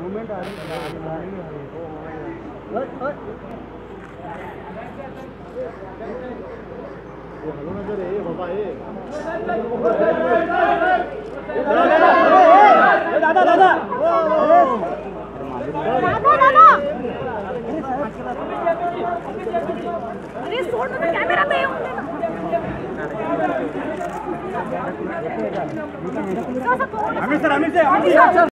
movement आ रही hello ना जरे बाबा दादा दादा अरे सोड ना कॅमेरा पे आमिर सर